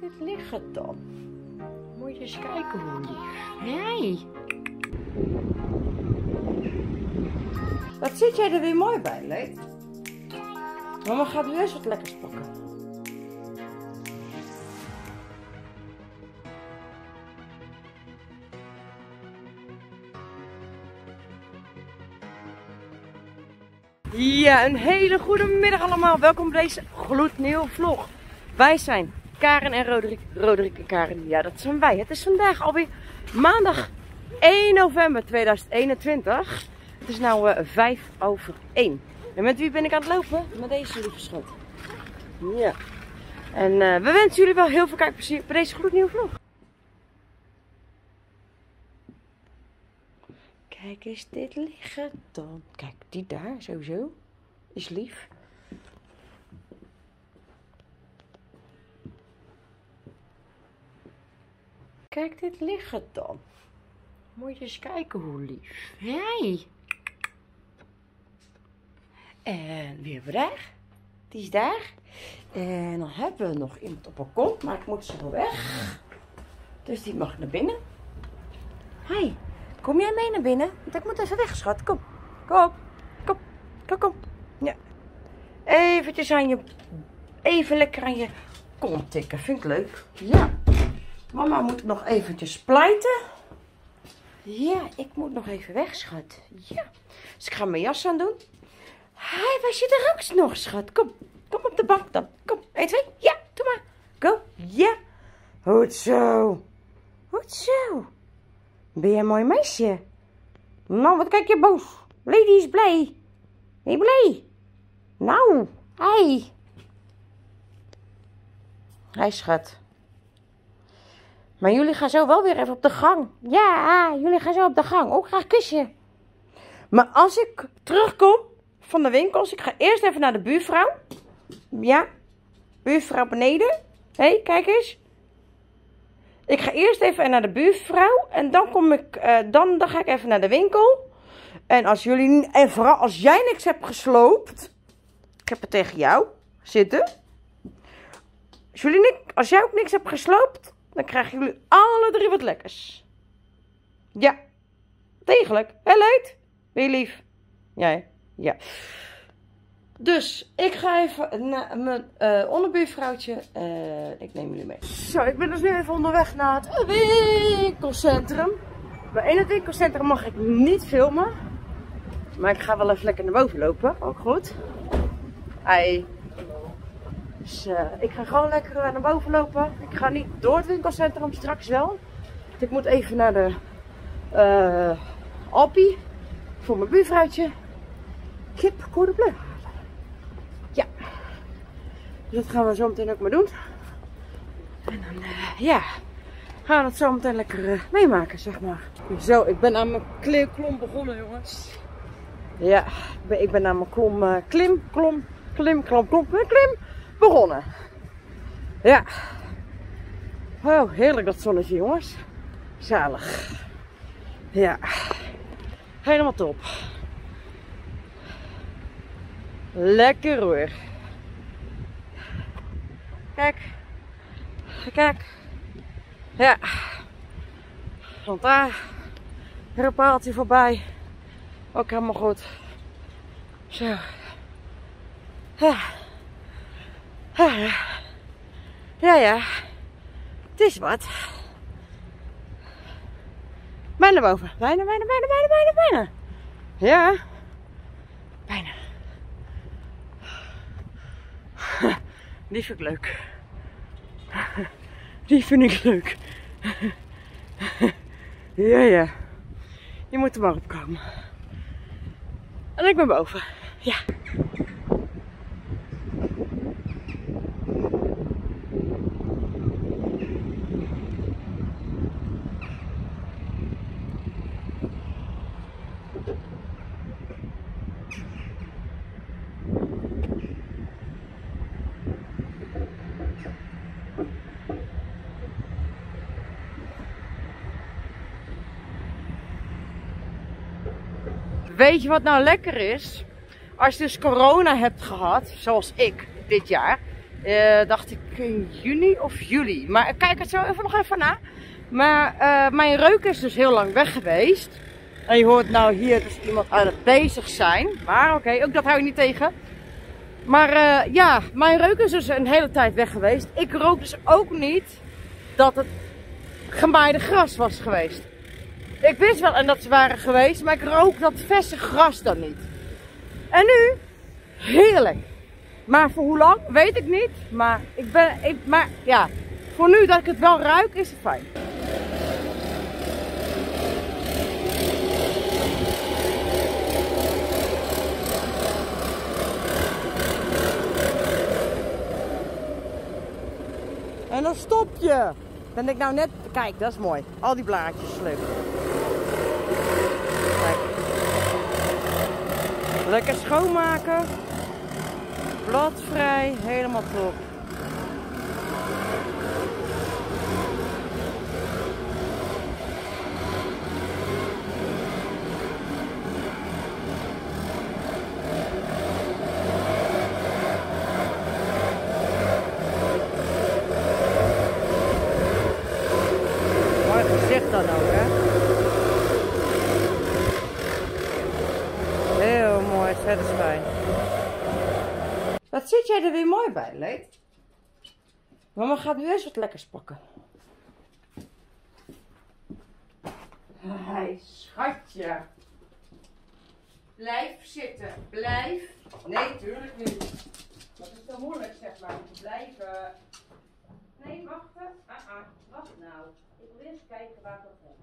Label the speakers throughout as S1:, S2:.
S1: dit liggen dan? Moet je eens kijken hoe lief. Hey. Wat zit jij er weer mooi bij, Leed? Mama gaat nu eens wat lekkers pakken. Ja, een hele goede middag allemaal. Welkom bij deze gloednieuwe vlog. Wij zijn Karen en Roderick. Roderick en Karen, ja, dat zijn wij. Het is vandaag alweer maandag 1 november 2021. Het is nu 1:05. En met wie ben ik aan het lopen? Met deze lieve schat. Ja. En we wensen jullie wel heel veel kijkplezier bij deze gloednieuwe vlog. Kijk eens dit liggen dan. Kijk, die daar sowieso. Is lief. Kijk dit liggen dan. Moet je eens kijken hoe lief. Hey. En wie hebben we daar? Die is daar. En dan hebben we nog iemand op het balkon. Maar ik moet zo weg. Dus die mag naar binnen. Hey. Kom jij mee naar binnen? Want ik moet even weg, schat. Kom. Kom op. Kom. Kom, kom. Ja. Eventjes aan je... Even lekker aan je kont tikken. Vind ik leuk. Ja. Mama moet nog eventjes splijten. Ja, ik moet nog even weg, schat. Ja. Dus ik ga mijn jas aan doen. Hij was je er ook nog, schat. Kom. Kom op de bank dan. Kom. 1, 2. Ja, doe maar. Go. Ja. Goed zo. Goed zo. Ben jij een mooi meisje? Nou, wat kijk je boos. Lady is blij. Ben je blij? Nou, hi. Hi, schat. Maar jullie gaan zo wel weer even op de gang. Ja, jullie gaan zo op de gang. Ook graag kusje. Maar als ik terugkom van de winkels, ik ga eerst even naar de buurvrouw. Ja, buurvrouw beneden. Hé, kijk eens. Ik ga eerst even naar de buurvrouw en dan kom ik, dan ga ik even naar de winkel. En als jullie, en vooral als jij niks hebt gesloopt, ik heb het tegen jou zitten. Als jij ook niks hebt gesloopt, dan krijgen jullie alle 3 wat lekkers. Ja, degelijk. Hé, Leid? Ben je lief? Jij? Ja. Dus ik ga even naar mijn onderbuurvrouwtje en ik neem jullie mee. Zo, ik ben dus nu even onderweg naar het winkelcentrum. Bij het winkelcentrum mag ik niet filmen. Maar ik ga wel even lekker naar boven lopen. Ook goed. Hi. Dus ik ga gewoon lekker naar boven lopen. Ik ga niet door het winkelcentrum, straks wel. Want ik moet even naar de Alpie. Voor mijn buurvrouwtje. Kip cordon bleu. Ja, dus dat gaan we zo meteen ook maar doen. En dan, ja, gaan we dat zo meteen lekker meemaken, zeg maar. Zo, ik ben aan mijn klom begonnen, jongens. Ja, ik ben aan mijn klim begonnen. Ja. Oh, heerlijk dat zonnetje, jongens. Zalig. Ja, helemaal top. Lekker hoor. Kijk. Kijk. Ja. Want daar. Er een paaltje voorbij. Ook helemaal goed. Zo. Ja. Ja, ja. Het is wat. Bijna boven. Bijna. Ja. Bijna. Die vind ik leuk. Die vind ik leuk. Ja, ja. Je moet er maar op komen. En ik ben boven. Ja. Weet je wat nou lekker is? Als je dus corona hebt gehad, zoals ik dit jaar, Dacht ik in juni of juli. Maar ik kijk het zo even nog even na. Maar mijn reuk is dus heel lang weg geweest. En je hoort nou hier dus iemand aan het bezig zijn. Maar oké, ook dat hou je niet tegen. Maar ja, mijn reuk is dus een hele tijd weg geweest. Ik rook dus ook niet dat het gemaaide gras was geweest. Ik wist wel en dat ze waren geweest, maar ik rook dat verse gras dan niet. En nu, heerlijk. Maar voor hoe lang, weet ik niet. Maar, maar ja, voor nu dat ik het wel ruik, is het fijn. En dan stop je. Ben ik nou net, kijk, dat is mooi. Al die blaadjes leuk. Kijk. Lekker schoonmaken. Bladvrij, helemaal top. Mooi gezicht dan ook, hè? Heel mooi, satisfying. Wat zit jij er weer mooi bij, Leed? Mama gaat nu eerst wat lekkers pakken. Hey, schatje. Blijf zitten, blijf. Nee, tuurlijk niet. Dat is te moeilijk, zeg maar, om te blijven. Nee, wachten. Wacht nou. Ik wil eerst kijken waar ik dat heb.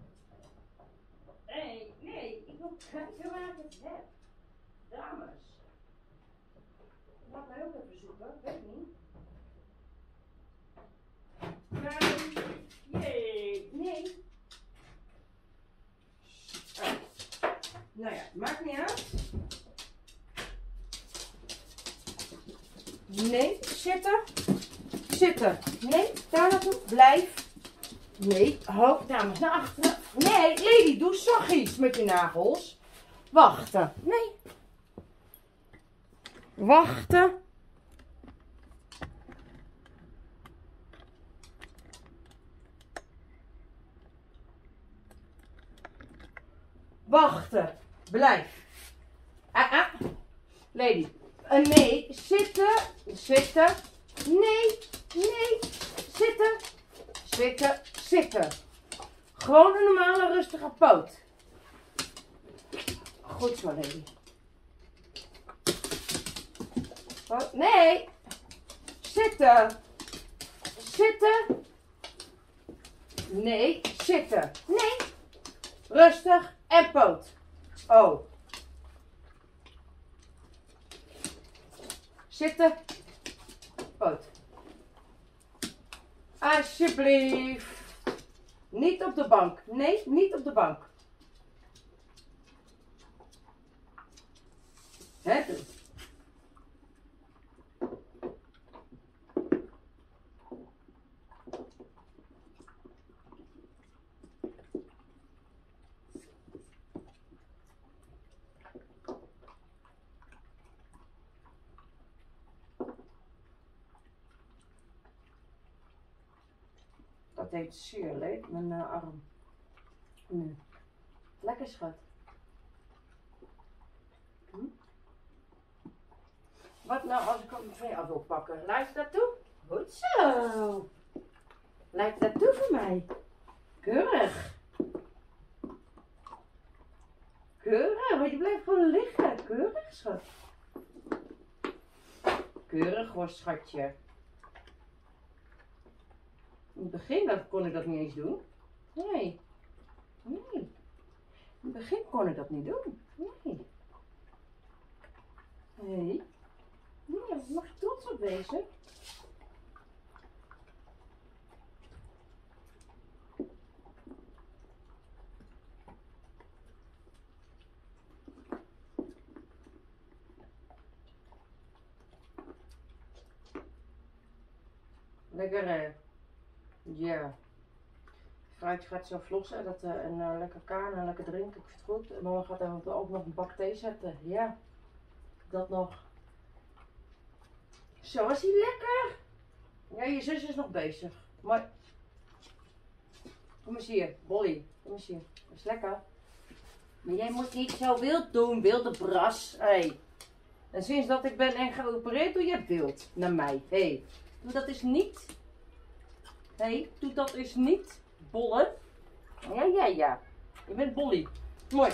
S1: Nee, ik wil kijken waar ik het heb. Dames. Laat mij ook even zoeken, weet ik niet. Nee. Nou ja, maakt niet uit. Nee, zitten. Zitten. Nee, daar naartoe. Blijf. Nee, hoofd, dames, naar achteren. Nee, Lady, doe zachtjes met je nagels. Wachten. Nee. Wachten. Wachten. Blijf. Lady. Nee. Zitten. Zitten. Nee. Zitten. Zitten. Zitten. Gewoon een normale rustige poot. Goed zo, Lady. Nee. Zitten. Zitten. Nee. Zitten. Nee. Rustig en poot. Oh. Zitten. Poot. Alsjeblieft. Niet op de bank. Nee, niet op de bank. Hè, dus. Dat heet zeer leuk, mijn arm. Nu. Lekker schat. Wat nou als ik hem van jou wil pakken? Lijkt dat toe? Goed zo. Lijkt dat toe voor mij? Keurig. Keurig, want je blijft gewoon liggen. Keurig, schat. Keurig hoor, schatje. In het begin kon ik dat niet eens doen. Nee. In het begin kon ik dat niet doen. Nee. Nee, daar mag je trots op wezen. Lekker, ja. Fruitje gaat zo vlossen, dat en lekker kaan en lekker drinken, ik vind het goed. En mama gaat ook nog een bak thee zetten, ja. Dat nog. Zo, was hij lekker? Ja, je zus is nog bezig. Maar... Kom eens hier, Bolly. Kom eens hier. Dat is lekker. Maar jij moet niet zo wild doen, wilde bras. Hey. En sinds dat ik ben en geopereerd, doe je wild naar mij. Hey. Doe dat eens niet. Hey, doe dat eens niet. Bolle. Ja. Je bent Bolly. Mooi.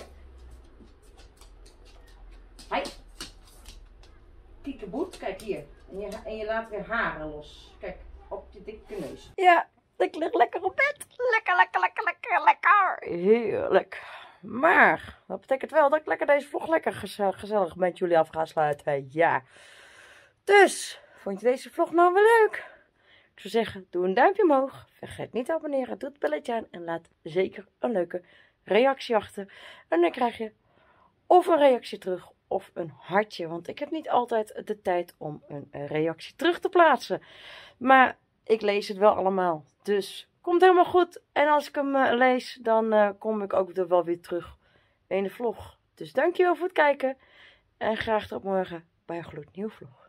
S1: Hey. Kiekeboet, kijk hier. En je laat weer haren los. Kijk, op je dikke neus. Ja, ik lig lekker op bed. Lekker. Heerlijk. Maar, dat betekent wel dat ik lekker deze vlog lekker gezellig met jullie af ga sluiten. Ja. Dus, vond je deze vlog nou wel leuk? Ik zou zeggen, doe een duimpje omhoog. Vergeet niet te abonneren. Doe het belletje aan. En laat zeker een leuke reactie achter. En dan krijg je of een reactie terug of een hartje. Want ik heb niet altijd de tijd om een reactie terug te plaatsen. Maar ik lees het wel allemaal. Dus komt helemaal goed. En als ik hem lees, dan kom ik ook er wel weer terug in de vlog. Dus dankjewel voor het kijken. En graag tot morgen bij een gloednieuwe vlog.